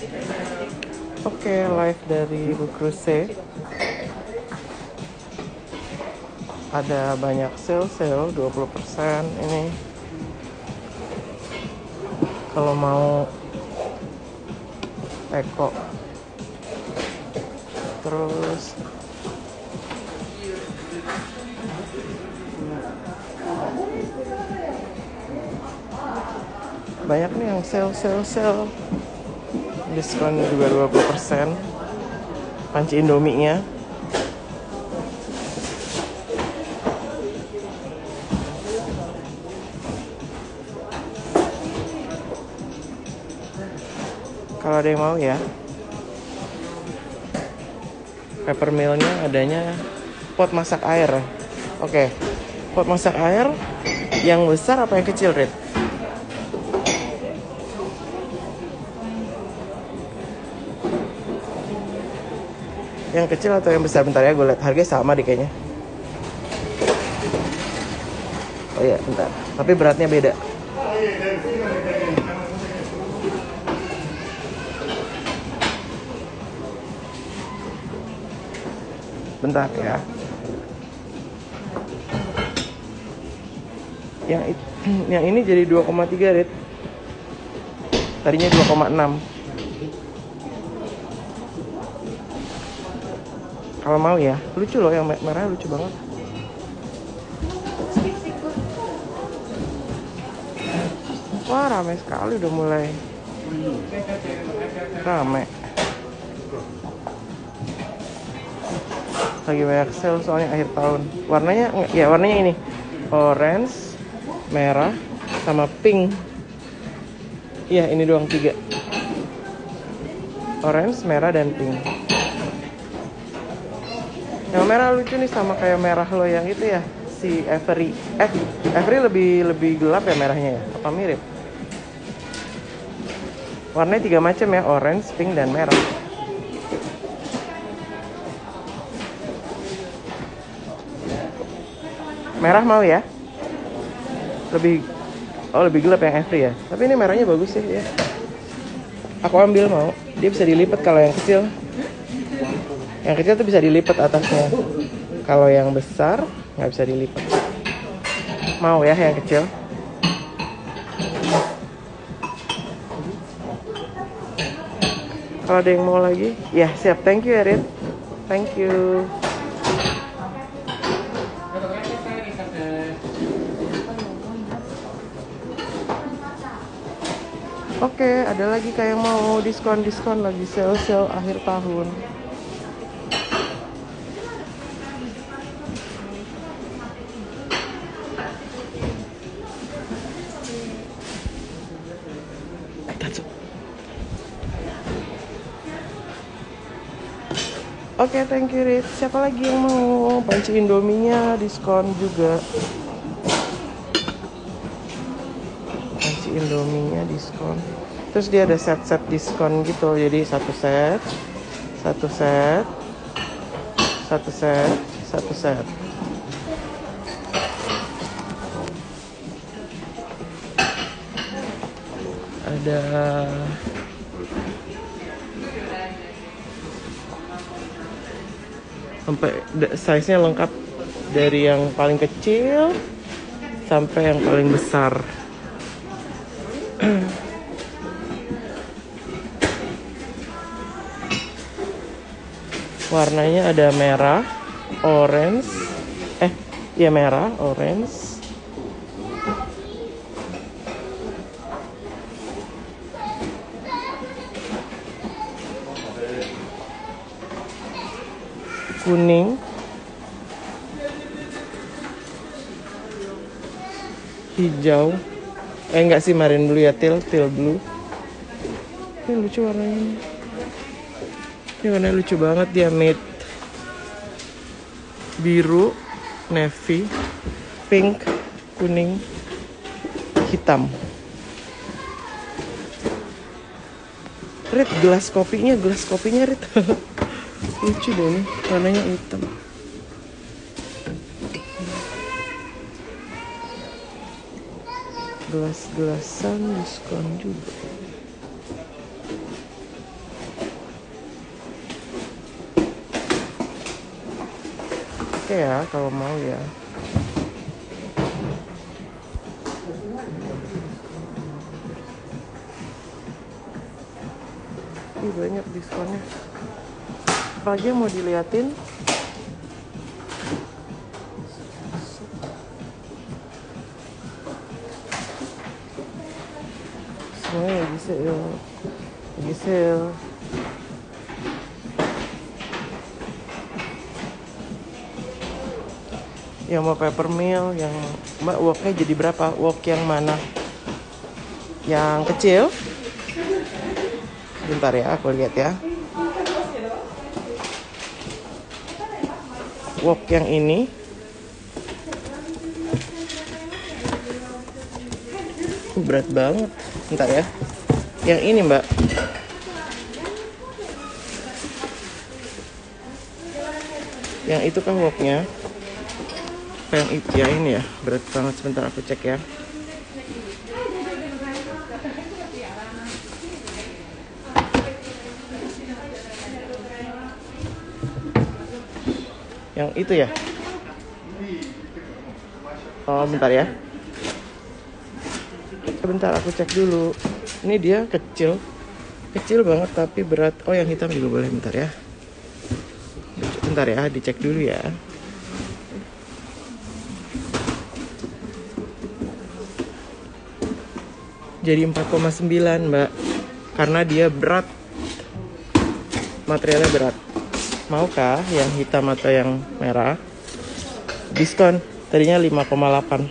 Oke, live dari Bu Cruise. Ada banyak sale 20% ini. Kalau mau Eko. Terus banyak nih yang sale. Diskon juga 20%. Panci Indomie-nya. Kalau ada yang mau ya. Peppermill-nya adanya pot masak air. Oke. Pot masak air yang besar apa yang kecil, Rit? Yang kecil atau yang besar? Bentar ya, gue lihat harganya sama deh kayaknya. Oh iya, bentar. Tapi beratnya beda. Bentar ya. Yang ini jadi 2,3, Rit. Tadinya 2,6. Kalau mau ya, lucu loh yang merah, lucu banget. Wah, ramai sekali, udah mulai ramai. Lagi banyak sale soalnya akhir tahun. Warnanya ini orange, merah, sama pink. Iya, ini doang 3. Orange, merah, dan pink. Yang merah lucu nih, sama kayak merah lo yang itu ya, si Avery. Avery lebih gelap ya merahnya ya? Apa mirip? Warnanya 3 macam ya, orange, pink, dan merah. Merah mau ya? Lebih gelap yang Avery ya. Tapi ini merahnya bagus sih ya. Aku ambil mau. Dia bisa dilipat kalau yang kecil. Yang kecil tuh bisa dilipat atasnya. Kalau yang besar nggak bisa dilipat. Mau ya yang kecil? Kalau ada yang mau lagi, ya siap. Thank you, Erin. Thank you. Oke, ada lagi kayak mau diskon lagi sale akhir tahun. Oke, thank you, Rit. Siapa lagi yang mau? Panci Indominya diskon juga. Panci Indominya diskon. Terus dia ada set diskon gitu. Jadi satu set. Ada sampai size-nya lengkap dari yang paling kecil sampai yang paling besar. Warnanya ada merah, orange, merah, orange, kuning, hijau. Enggak sih, marine blue ya, teal blue. Ini lucu warnanya. Ini warnanya lucu banget, dia matte biru, navy, pink, kuning, hitam. Rit, gelas kopinya Rit. Lucu deh ini, warnanya hitam. Gelas-gelasan diskon juga. oke ya kalau mau ya. Ih, banyak diskonnya. Apalagi yang mau diliatin? Semuanya lagi sale. Lagi sale. Yang mau peppermill, yang Mbak woknya jadi berapa? Wok yang mana? Yang kecil? Bentar ya, aku lihat ya. Wok yang ini. Berat banget. Bentar ya. Yang ini, Mbak. Yang itu kan woknya. Yang itu ya, ini ya, berat banget. Sebentar aku cek ya. Yang itu ya. Oh, bentar ya. Bentar aku cek dulu. Ini dia kecil. Kecil banget tapi berat. Oh, yang hitam juga boleh. Bentar ya. Bentar ya, dicek dulu ya. Jadi 4,9 Mbak. Karena dia berat. Materialnya berat. Maukah yang hitam atau yang merah? Diskon. Tadinya 5,8.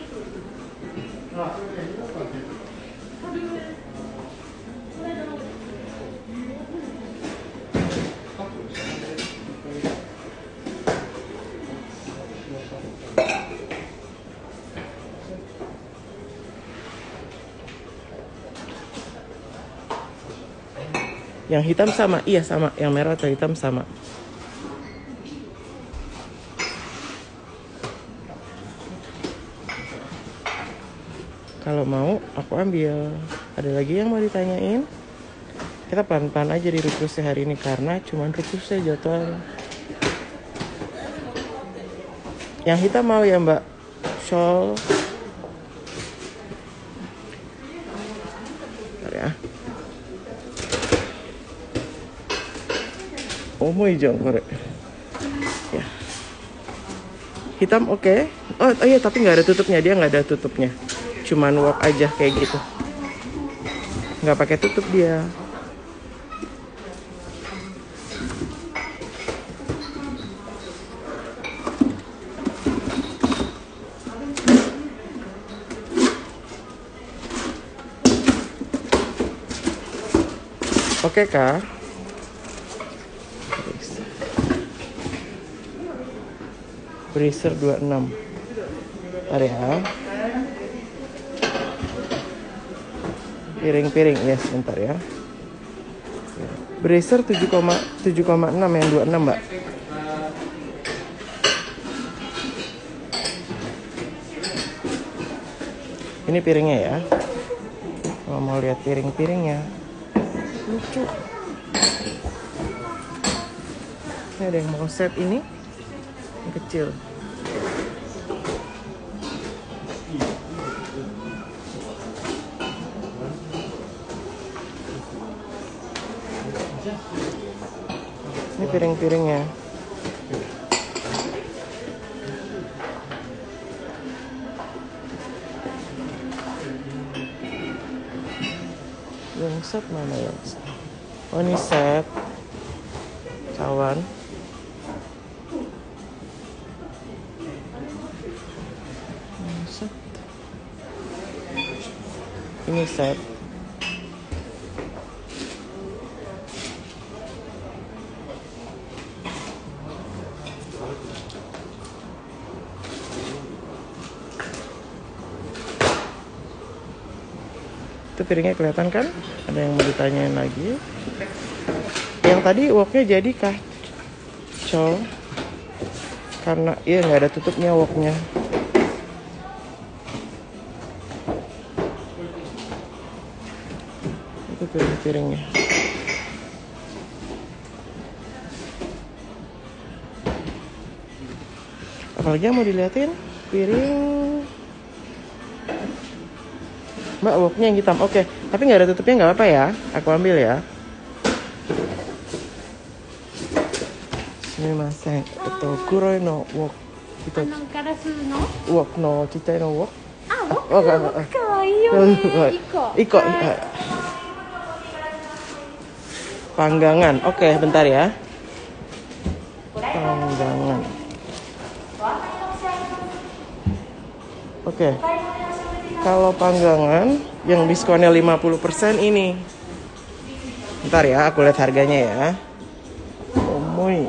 Yang hitam sama? Iya sama. Yang merah atau hitam sama. Kalau mau aku ambil. Ada lagi yang mau ditanyain? Kita pelan-pelan aja di Rukusnya hari ini karena cuman Rukusnya jadwal. Yang hitam mau ya Mbak? Shawl. Bentar ya. Oh mau hijau korek. Ya. Hitam oke. Oh iya tapi nggak ada tutupnya, dia nggak ada tutupnya. Cuman wok aja kayak gitu. Nggak pakai tutup dia. Oke kah? Bracer 26. Bentar ya. Piring-piring, ya sebentar ya. Bracer 7,6 yang 26 Mbak. Ini piringnya ya. Kalau mau lihat piring-piringnya. Lucu. Ini ada yang mau set ini. Yang kecil. Ini piring-piringnya. Yang set mana ya? Oh ini set cawan. Set. Ini set. Itu piringnya kelihatan kan? Ada yang mau ditanyain lagi? Yang tadi woknya jadi kah? Col. Karena iya nggak ada tutupnya woknya. Itu piring-piringnya. Apalagi yang mau diliatin? Piring. Mbak, woknya yang hitam. Oke, tapi nggak ada tutupnya, nggak apa-apa ya. Aku ambil ya. Sumimasen. Kuroi no wok. Kita. Wok no citai no wok. Wok. Iko. Panggangan. Oke, bentar ya. Panggangan. Oke. Kalau panggangan yang diskonnya 50% ini. Bentar ya, aku lihat harganya ya. Omoi.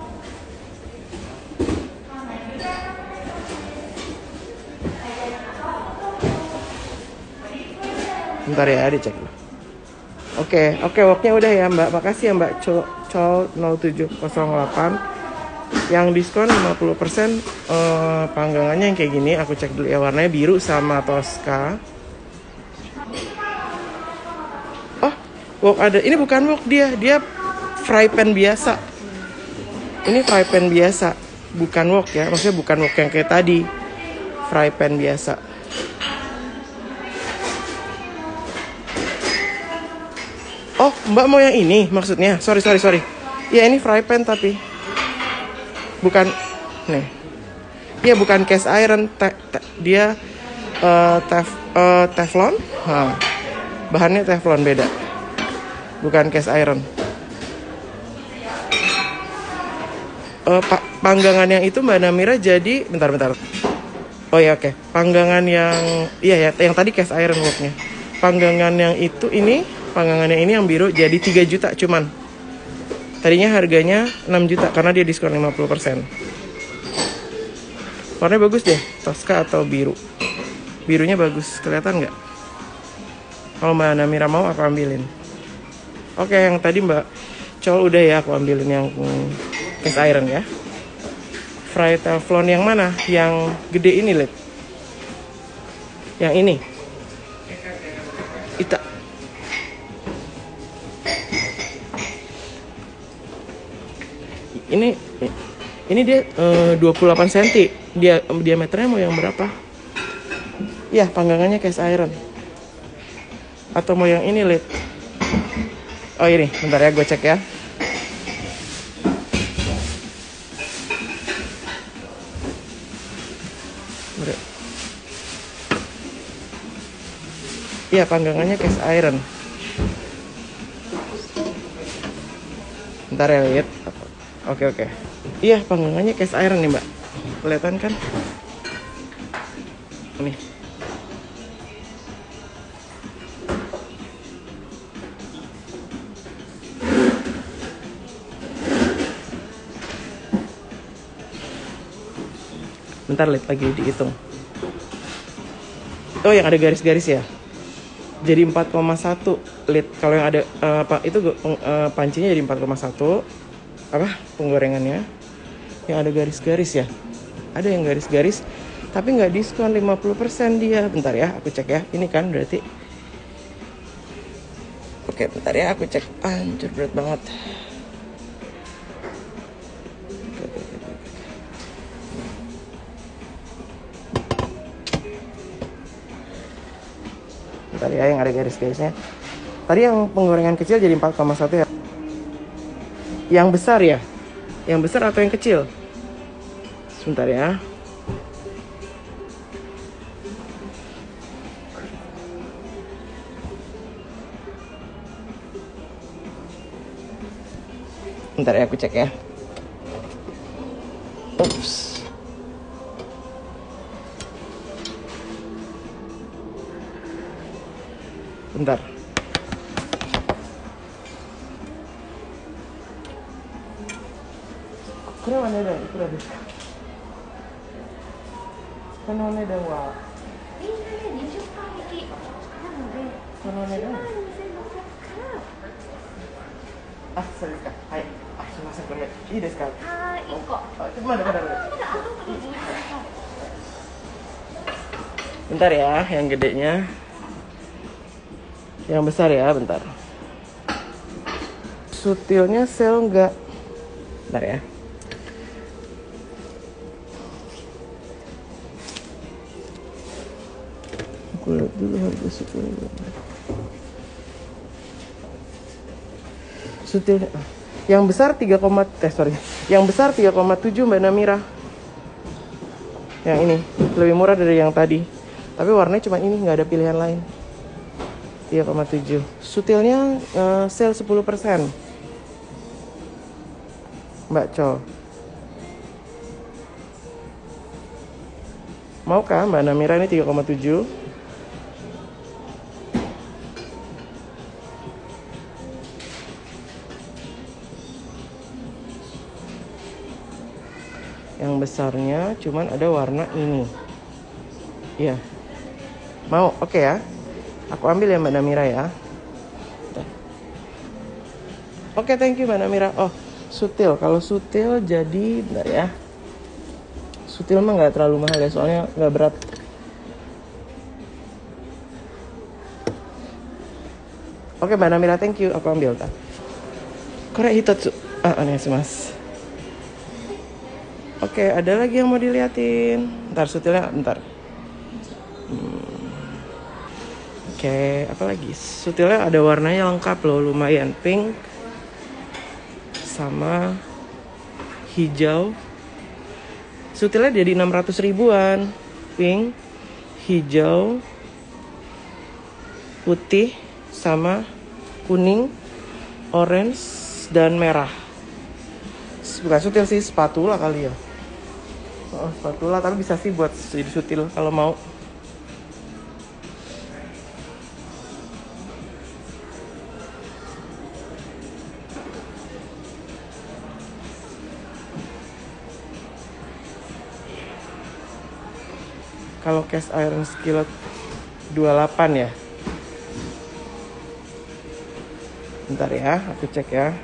Bentar ya, dicek. Oke, woknya udah ya Mbak. Makasih ya Mbak Col 0708. Yang diskon 50%, panggangannya yang kayak gini. Aku cek dulu ya, warnanya biru sama Tosca. Oh, wok ada. Ini bukan wok, dia fry pan biasa. Ini fry pan biasa, bukan wok ya. Maksudnya bukan wok yang kayak tadi. Fry pan biasa. Oh, Mbak mau yang ini maksudnya? Sorry. Ya ini fry pan tapi bukan nih. Iya bukan cast iron, dia teflon. Bahannya teflon, beda. Bukan cast iron. Panggangan yang itu Mbak Namira jadi bentar. Oh ya oke. Panggangan yang iya ya, yang tadi cast iron woknya. Panggangan yang itu ini, panggangan yang ini yang biru jadi 3 juta cuman. Tadinya harganya 6 juta karena dia diskon 50%. Warnanya bagus deh, Tosca atau biru. Birunya bagus, kelihatan nggak? Kalau Mbak Namira mau aku ambilin. Oke, yang tadi Mbak Col udah ya, aku ambilin yang cast iron ya. Fry teflon yang mana? Yang gede ini, lihat. Yang ini. Ini dia 28 cm. Dia diameternya mau yang berapa? Iya, panggangannya cast iron. Atau mau yang ini, lihat. Oh ini, bentar ya, gue cek ya. Iya, panggangannya cast iron. Bentar ya, lihat. Oke. Iya, panggangannya cast iron nih, Mbak. Kelihatan kan? Nih. Bentar, lihat lagi dihitung. Oh, yang ada garis-garis ya. Jadi 4,1 lihat. Kalau yang ada pancinya jadi 4,1. Penggorengannya yang ada garis-garis ya. Ada yang garis-garis tapi nggak diskon 50% dia. Bentar ya, aku cek ya. Ini kan berarti. Oke, bentar ya, aku cek. Anjir, berat banget. Bentar ya, yang ada garis-garisnya. Tadi yang penggorengan kecil jadi 4,1 ya. Yang besar ya? Yang besar atau yang kecil? Sebentar ya. Bentar ya, aku cek ya. Ups. Bentar. Kurang ada ikura desu ka? Kono nedan wa? この値段。あ、そうですか。はい。あ、すみません、これいいですか。 はい、1個。 まだ。Bentar ya, yang gedenya. Yang besar ya, bentar. Sutilnya sale enggak? Bentar ya. dulu harga sutilnya. Sutilnya yang besar 3,7 Mbak Namira. Yang ini lebih murah dari yang tadi, tapi warnanya cuma ini, nggak ada pilihan lain. 3,7. Sutilnya sale 10%. Mbak Co, mau kah Mbak Namira? Ini 3,7. Yang besarnya cuman ada warna ini. Iya. Mau? Oke ya. Aku ambil ya Mbak Namira ya. Oke, thank you Mbak Namira. Oh, sutil. Kalau sutil jadi bentar ya. Sutil mah nggak terlalu mahal ya, soalnya nggak berat. Oke Mbak Namira, thank you. Aku ambil tak. Korek hitatsu. Aneh mas. Oke, ada lagi yang mau diliatin. Ntar sutilnya, ntar. Oke, apa lagi? Sutilnya ada warnanya lengkap loh, lumayan. Pink sama hijau. Sutilnya jadi 600 ribuan. Pink, hijau, putih, sama kuning, orange, dan merah. Bukan sutil sih, spatula kali ya. Oh, spatula, tapi bisa sih buat jadi sutil kalau mau. Kalau cast iron skillet 28 ya. Bentar ya, aku cek ya.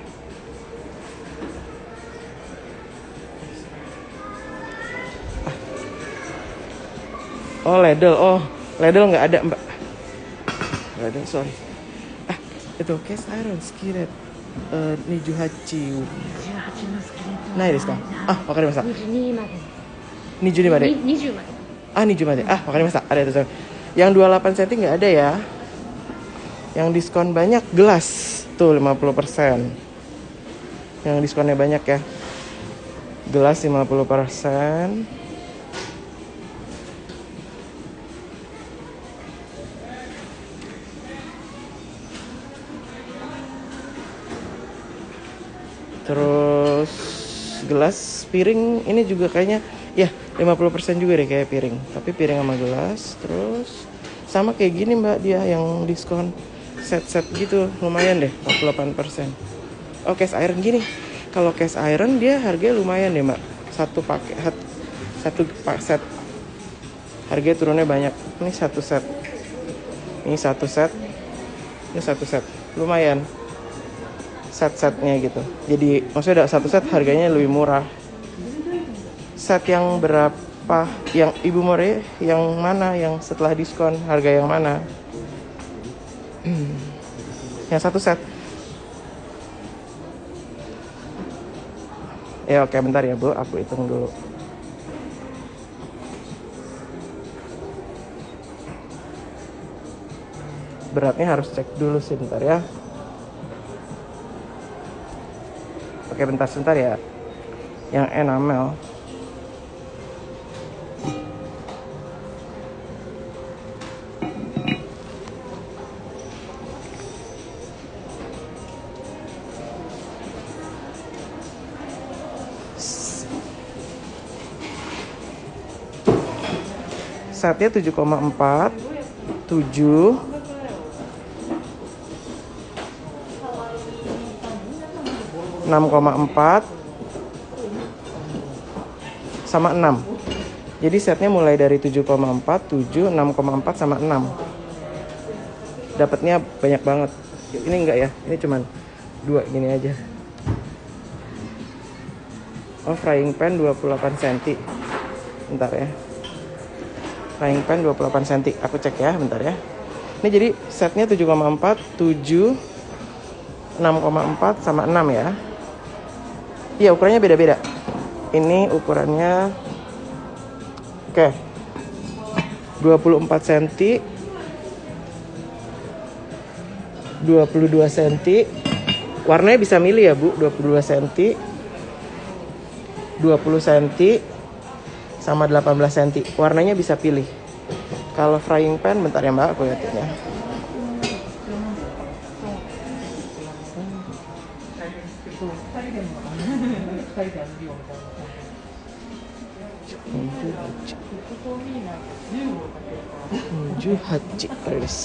Oh, ladle. Oh, ladle nggak ada, Mbak. Ladle, sorry. Itu cast iron skillet. Nijuhachi. Nai desu ka? Wakarimashita. 22 made. 20 made. 20 made. Wakarimashita. Ada tuh. Yang 28 cm nggak ada ya. Yang diskon banyak gelas. Tuh 50%. Yang diskonnya banyak ya. Gelas 50%. Terus gelas, piring ini juga kayaknya ya 50% juga deh kayak piring. Tapi piring sama gelas. Terus sama kayak gini Mbak, dia yang diskon set-set gitu, lumayan deh 48%. Oh, cast iron gini. Kalau cast iron dia harganya lumayan deh Mbak. Satu set. Harganya turunnya banyak. Ini satu set. Ini satu set. Ini satu set. Lumayan. Set-setnya gitu. Jadi maksudnya satu set harganya lebih murah. Set yang berapa? Yang Ibu More yang mana? Yang setelah diskon harga yang mana? Yang satu set. Ya oke, bentar ya Bu, aku hitung dulu. Beratnya harus cek dulu sih, bentar ya. Oke, bentar sebentar ya. Yang enamel. Setnya 7,4, 7, 6,4 sama 6. Jadi setnya mulai dari 7,4, 7, 6,4 sama 6. Dapatnya banyak banget. Ini enggak ya, ini cuman 2 gini aja. Oh, frying pan 28 cm. Bentar ya. Frying pan 28 cm. Aku cek ya, bentar ya. Ini jadi setnya 7,4, 7, 6,4 sama 6 ya. Iya, ukurannya beda-beda. Ini ukurannya oke. 24 cm 22 cm. Warnanya bisa milih ya Bu, 22 cm, 20 cm, sama 18 cm. Warnanya bisa pilih. Kalau frying pan, bentar ya Mbak, aku liatin ya. Haji Aris.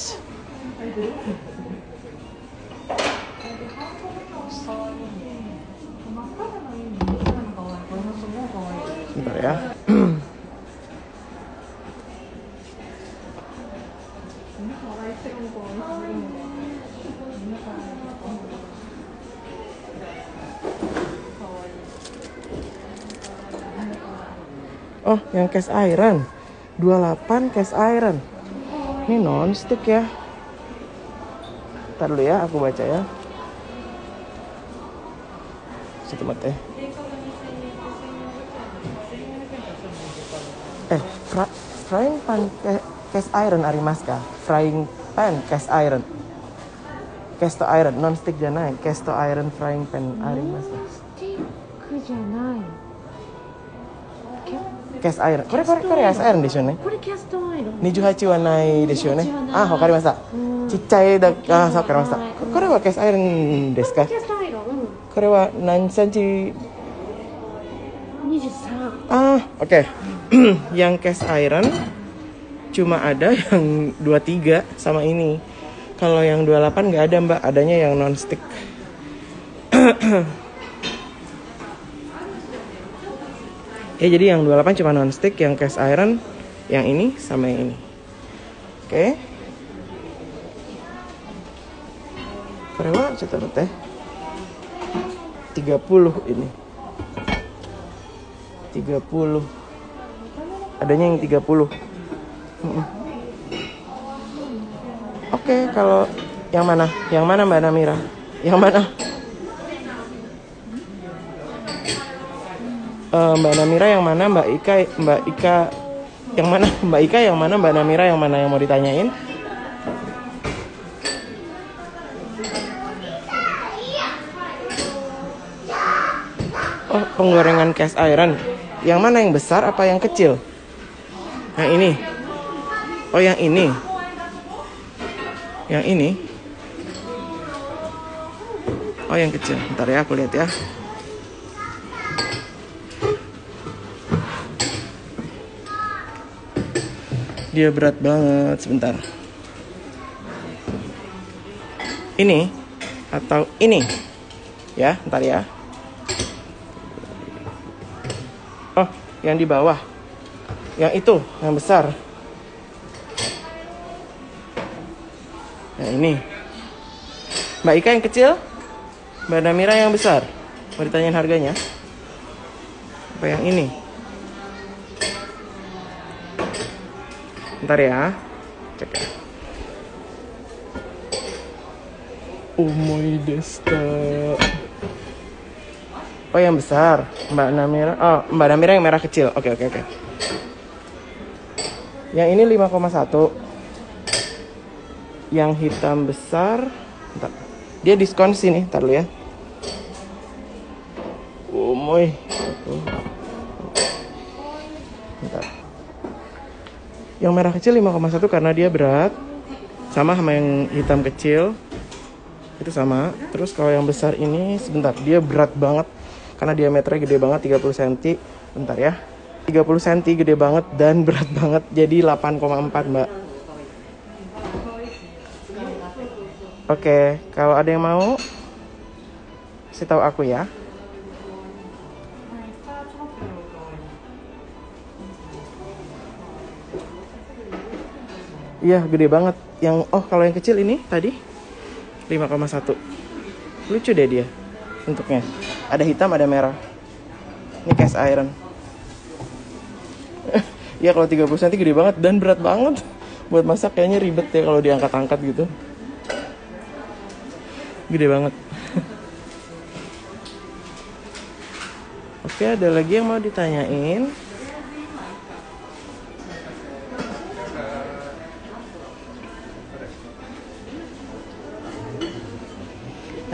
Bentar ya. Oh, yang cast iron. 28 cast iron. Ini non-stick ya. Ntar dulu ya, aku baca ya. Satu mate. Frying pan cast iron arimaska. Frying pan cast iron. Cast iron non-stick janai. Cast iron frying pan arimaska. Non-stick janai. Cast iron. Kore cast iron desu ne? これキャストアイロン。 28はないですよね。あ、わかりました。ちっちゃいだ、あ、わかりました。これはcast ironですか？ キャストアイロン。 これは何センチ？ 23. Ah, oke. Yang cast iron cuma ada yang 23 sama ini. Kalau yang 28 nggak ada Mbak, adanya yang non-stick. Ya jadi yang 28 cuma non-stick, yang cast iron yang ini sama yang ini. Oke. Kerewa cetar teh 30 ini. 30. Adanya yang 30. Oke, kalau yang mana? Yang mana Mbak Namira? Yang mana? Mbak Namira yang mana? Mbak Ika yang mana? Mbak Ika yang mana? Mbak Namira yang mana yang mau ditanyain? Oh, penggorengan cast iron. Yang mana yang besar apa yang kecil? Yang ini. Oh, yang ini. Yang ini. Oh, yang kecil. Bentar ya, aku lihat ya. Dia berat banget, sebentar. Ini atau ini? Ya, bentar ya. Oh, yang di bawah. Yang itu, yang besar. Yang ini. Mbak Ika yang kecil, Mbak Namira yang besar. Mau ditanyain harganya? Apa yang ini? Bentar ya. Cek ya. Omoi desta. Oh, yang besar. Mbak Namira. Oh, Mbak Namira yang merah kecil. Oke. Yang ini 5,1. Yang hitam besar. Bentar. Dia diskon sini, ntar dulu ya. Omoi. Bentar. Yang merah kecil 5,1 karena dia berat. Sama yang hitam kecil. Itu sama. Terus kalau yang besar ini sebentar, dia berat banget karena diameternya gede banget, 30 cm. Bentar ya. 30 cm gede banget dan berat banget. Jadi 8,4 Mbak. Oke, kalau ada yang mau kasih tahu aku ya. Iya, gede banget. Kalau yang kecil ini tadi 5,1. Lucu deh dia bentuknya. Ada hitam, ada merah. Ini cast iron. Ya kalau 30 cm gede banget dan berat banget. Buat masak kayaknya ribet ya kalau diangkat-angkat gitu. Gede banget. Oke, ada lagi yang mau ditanyain?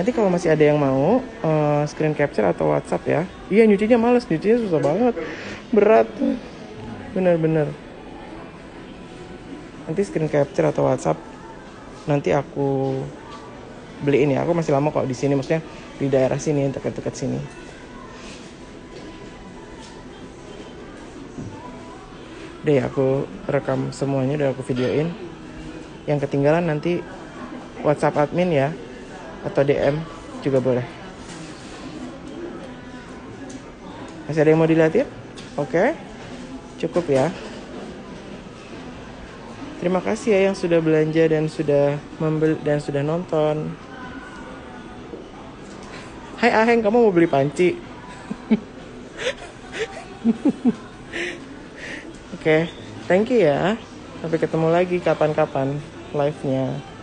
Nanti kalau masih ada yang mau screen capture atau WhatsApp ya. Iya, nyucinya males, nyucinya susah banget, berat, bener-bener. Nanti screen capture atau WhatsApp nanti aku beliin ya. Aku masih lama kok di sini, maksudnya di daerah sini, dekat-dekat sini. Udah ya, aku rekam semuanya, udah aku videoin. Yang ketinggalan nanti WhatsApp admin ya, atau DM juga boleh. Masih ada yang mau dilihatin? Oke, cukup ya. Terima kasih ya yang sudah belanja dan sudah membeli dan sudah nonton. Hai Aheng, kamu mau beli panci? Oke, thank you ya. Sampai ketemu lagi kapan-kapan live-nya.